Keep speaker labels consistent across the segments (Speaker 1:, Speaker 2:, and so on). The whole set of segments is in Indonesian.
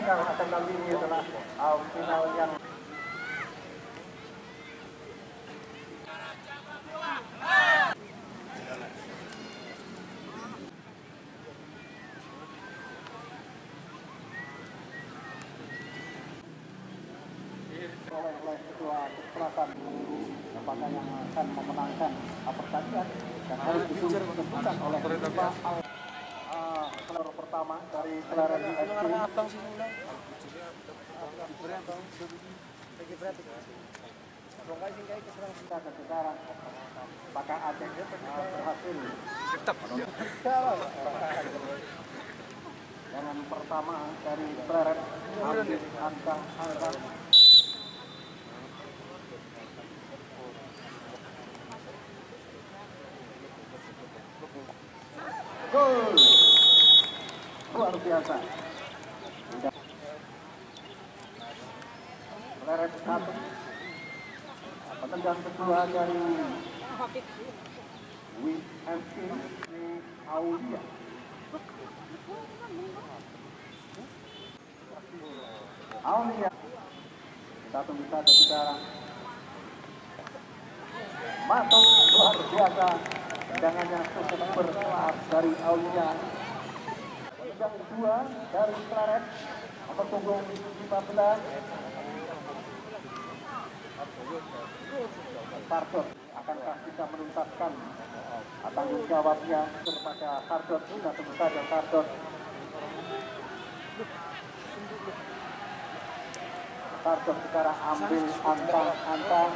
Speaker 1: final akan kali ini adalah final yang oleh ketua kesempatan apakah yang akan memenangkan pertandingan dan harus ditentukan oleh kelompok pertama dari Claret FC. Sekarang apakah Aceh berhasil dengan pertama dari Claret ambil angka gol luar biasa. Claret 1, penendang kedua dari WFC Aulia. Kita tunggu saja sekarang. Masuk luar biasa. Tendangannya cukup berkelas dari Aulia. Yang kedua dari Claret nomor punggung 15. Kardot, akankah bisa menuntaskan tanggung jawabnya kepada Kardot? Kita tunggu saja Kardot. Kardot sekarang ambil antang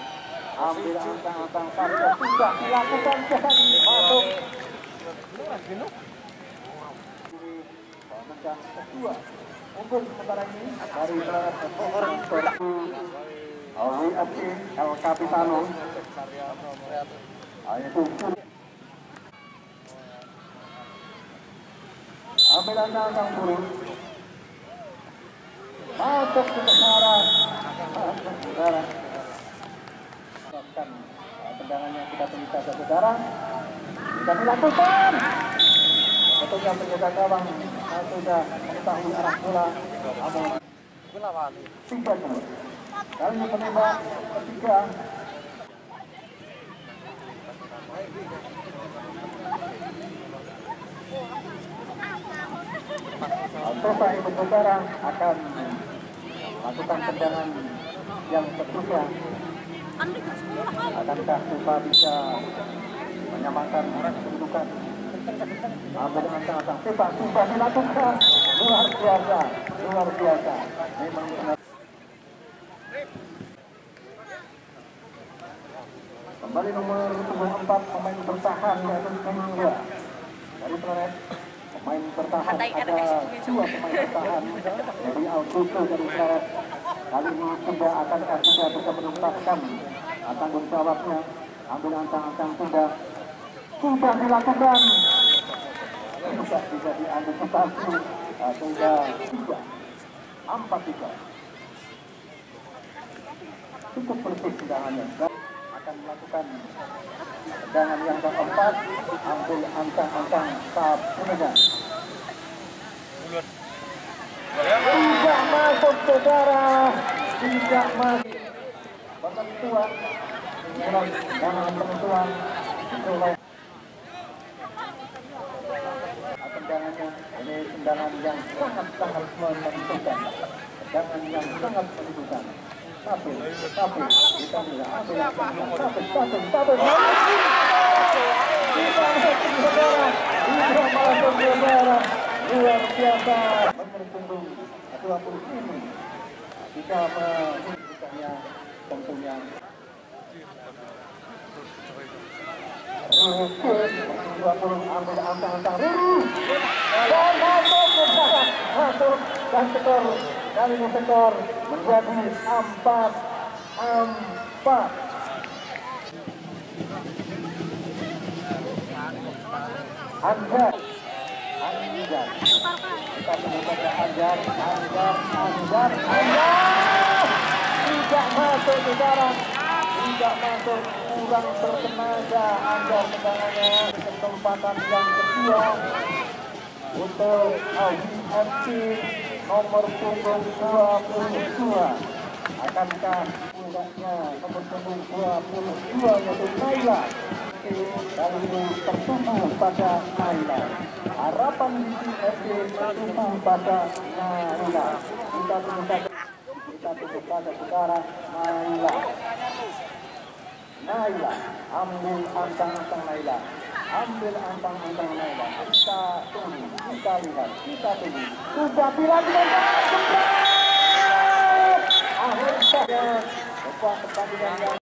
Speaker 1: Kardot tidak dilakukan dan masuk. Penendang kedua unggul sementara ini dari Claret WFC El Capitano. Ambil antang turun masuk ke sekarang. Tendangannya kita tunggu saja sekarang. Tidak dilakukan. Tentunya penjaga gawang sudah mengetahui arah bola. Namun 3-2. Kali ini penembak ketiga. Selesai berbicara akan melakukan tendangan yang kedua. Akankah Tufa bisa menyamakan kedudukan? Ambil antang Tufa dilakukan luar biasa. Memang benar. Kembali nomor 24 pemain bertahan yaitu Kemangga dari Claret. Pemain bertahan ada 2 pemain bertahan dari Augusto dari Claret. Kali ini sudah akankah sudah bisa menuntaskan tanggung jawabnya. Ambil antang sudah dilakukan. Tidak bisa diantisipasi sehingga 4-3. Cukup bersih tendangannya. Akan melakukan tendangan yang keempat. Ambil antang saat penendang. Tidak masuk saudara. Tidak masuk. Penentuan. Dengan penentuan. Tendangannya ini tendangan yang sangat menentukan. Tendangan yang sangat menentukan. Tapi kita tidak ambil tapi luar biasa menurut 20 ini kita menunjukkannya tentunya ambil antang dan masuk dan skor kali ini skor menjadi 4-4. Anjar kita menemukan Anjar tidak masuk sekarang, tidak masuk, kurang bertenaga Anjar tendangannya. Kesempatan yang kedua untuk WFC nomor punggung 22. Akankah pundaknya nomor punggung 22 yaitu Naila kali ini tertumpu pada Naila. Harapan BCFC tertumpu pada Naila. Kita tunggu saja saudara. Naila ambil antang-antang Naila. Ambil antang-antang Naila. Kita tunggu, kita lihat, kita tunggu. Sudah bilang akhir saja sebuah pertandingan yang